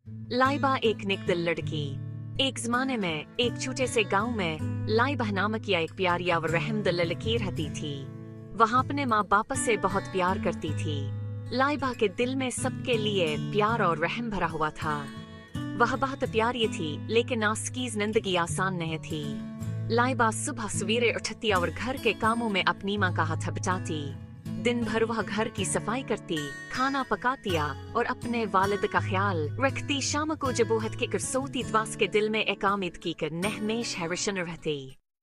लाइबा एक निकदिल लड़की। एक जमाने में एक छोटे से गांव में लाइबा नामक या एक प्यारी और रहमदिल लड़की रहती थी। वह अपने माँ बाप से बहुत प्यार करती थी। लाइबा के दिल में सबके लिए प्यार और रहम भरा हुआ था। वह बहुत प्यारी थी, लेकिन उसकी जिंदगी आसान नहीं थी। लाइबा सुबह सवेरे उठती और घर के कामों में अपनी माँ का हाथ बटाती। दिन भर वह घर की सफाई करती, खाना पकाती और अपने वालिद का ख्याल रखती। शाम को जब वो हद के कर सोती तो उसके दिल में एक उम्मीद की कर नहमेश हैरशन रहती।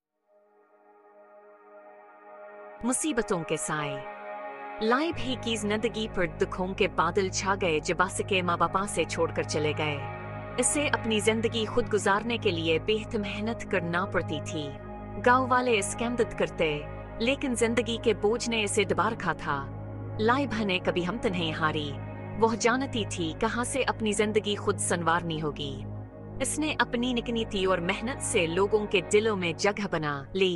मुसीबतों के साए। लाइब ही की जिंदगी पर दुखों के बादल छा गए जब उसके माँ बापा से छोड़कर चले गए। इसे अपनी जिंदगी खुद गुजारने के लिए बेहद मेहनत करना पड़ती थी। गांव वाले इसकी मदद करते, लेकिन जिंदगी के बोझ ने इसे दबा रखा था। लाइबा ने कभी हिम्मत नहीं हारी। वह जानती थी कहां से अपनी जिंदगी खुद संवारनी होगी। इसने अपनी निकनीति और मेहनत से लोगों के दिलों में जगह बना ली।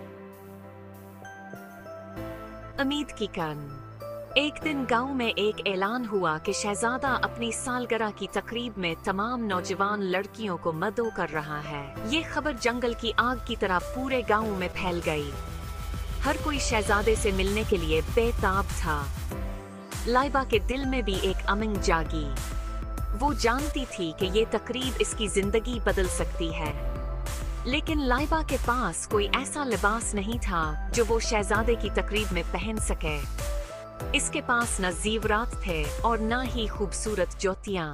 उम्मीद की कन। एक दिन गांव में एक ऐलान हुआ कि शहजादा अपनी सालगिरह की तकरीब में तमाम नौजवान लड़कियों को मदऊ कर रहा है। ये खबर जंगल की आग की तरह पूरे गांव में फैल गई। हर कोई शहजादे से मिलने के लिए बेताब था। लाइबा के दिल में भी एक उमंग जागी। वो जानती थी कि ये तकरीब इसकी जिंदगी बदल सकती है, लेकिन लाइबा के पास कोई ऐसा लिबास नहीं था जो वो शहजादे की तकरीब में पहन सके। इसके पास न ज़ेवरात थे और न ही खूबसूरत ज्योतियां।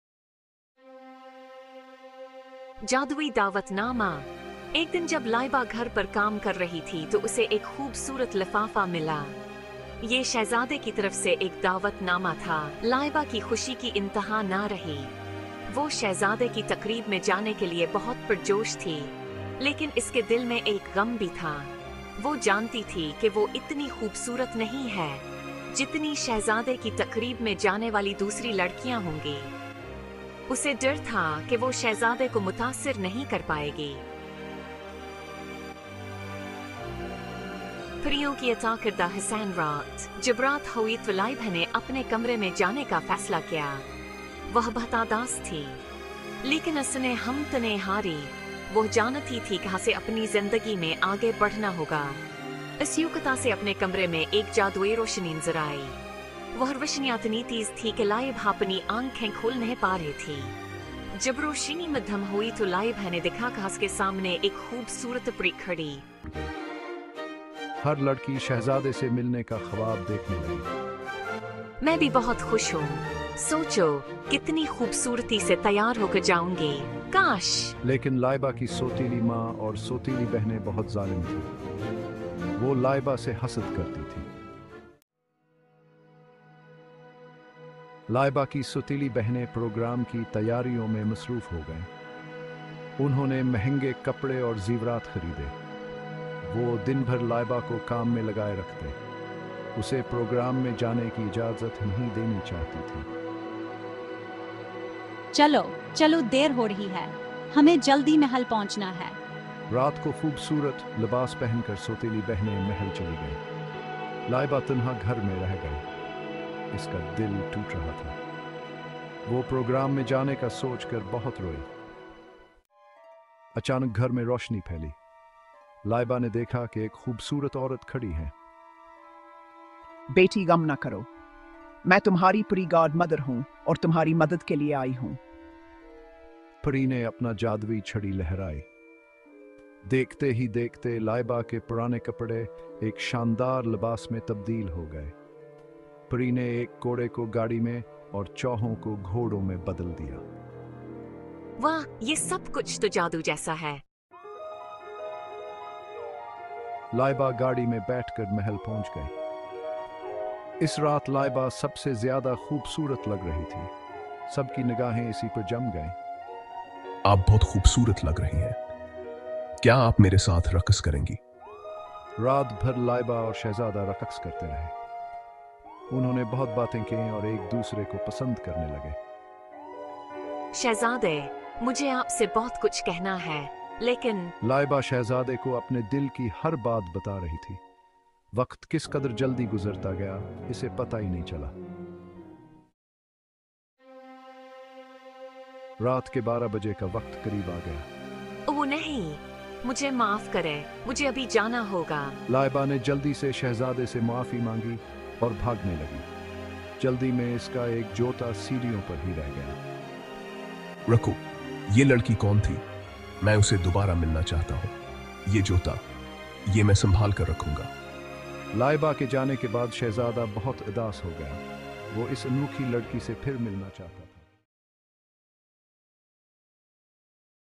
जादुई दावतनामा। एक दिन जब लाइबा घर पर काम कर रही थी तो उसे एक खूबसूरत लिफाफा मिला। ये शहजादे की तरफ से एक दावतनामा था। लाइबा की खुशी की इंतहा ना रही। वो शहजादे की तकरीब में जाने के लिए बहुत पुरजोश थी, लेकिन इसके दिल में एक गम भी था। वो जानती थी कि वो इतनी खूबसूरत नहीं है जितनी शहजादे की तकरीब में जाने वाली दूसरी लड़कियां होंगी। उसे डर था कि वो शहजादे को मुतासिर नहीं कर पाएगी। परियों की अता करदा हसन रात। जब रात हुई तो लाइबा ने अपने कमरे में जाने का फैसला किया। वह बहतादास थी, लेकिन उसने हिम्मत नहीं हारी। वो जानती थी कहां से अपनी जिंदगी में आगे बढ़ना होगा। इस युक्ता से अपने कमरे में एक जादुई रोशनी नजर आई। वह रोशनी इतनी तेज थी कि लाइबा अपनी आंखें खोल नहीं पा रही थी। जब रोशनी मध्यम हुई तो लाइबा ने देखा कि उसके सामने एक खूबसूरत परी खड़ी। हर लड़की शहजादे से मिलने का ख्वाब देखने लगी। मैं भी बहुत खुश हूँ। सोचो कितनी खूबसूरती से तैयार होकर जाऊंगी। काश। लेकिन लाइबा की सोतीली माँ और सोतीली बहनें बहुत जालिम थी। वो लाइबा से हसद करती थी। लाइबा की सोतीली बहनें प्रोग्राम की तैयारियों में मसरूफ हो गए। उन्होंने महंगे कपड़े और ज़ेवरात खरीदे। वो दिन भर लाइबा को काम में लगाए रखते। उसे प्रोग्राम में जाने की इजाजत नहीं देनी चाहती थी। चलो चलो, देर हो रही है, हमें जल्दी महल पहुंचना है। रात को खूबसूरत लिबास पहनकर सोतीली बहनें महल चली गईं। लाइबा तन्हा घर में रह गई। इसका दिल टूट रहा था। वो प्रोग्राम में जाने का सोचकर बहुत रोई। अचानक घर में रोशनी फैली। लाइबा ने देखा कि एक खूबसूरत औरत खड़ी है। बेटी, गम न करो, मैं तुम्हारी परी गॉड मदर हूँ और तुम्हारी मदद के लिए आई हूँ। परी ने अपना जादुई छड़ी लहराई। देखते ही देखते लाइबा के पुराने कपड़े एक शानदार लिबास में तब्दील हो गए। परी ने एक घोड़े को गाड़ी में और चौहों को घोड़ों में बदल दिया। वाह, ये सब कुछ तो जादू जैसा है। लाइबा गाड़ी में बैठकर महल पहुंच गई। इस रात लाइबा सबसे ज्यादा खूबसूरत लग रही थी। सबकी निगाहें इसी पर जम गईं। आप बहुत खूबसूरत लग रही हैं। क्या आप मेरे साथ रक़्स करेंगी? रात भर लाइबा और शहजादा रक़्स करते रहे। उन्होंने बहुत बातें की और एक दूसरे को पसंद करने लगे। शहजादे, मुझे आपसे बहुत कुछ कहना है, लेकिन लाइबा शहजादे को अपने दिल की हर बात बता रही थी। वक्त किस कदर जल्दी गुजरता गया, इसे पता ही नहीं चला। रात के 12 बजे का वक्त करीब आ गया। ओ नहीं, मुझे माफ करें, मुझे अभी जाना होगा। लाइबा ने जल्दी से शहजादे से माफी मांगी और भागने लगी। जल्दी में इसका एक जोता सीढ़ियों पर ही रह गया। रखो, ये लड़की कौन थी? मैं उसे दोबारा मिलना चाहता हूँ। ये जोता, ये मैं संभाल कर रखूंगा। लाइबा के जाने के बाद शहजादा बहुत उदास हो गया। वो इस अनोखी लड़की से फिर मिलना चाहता था।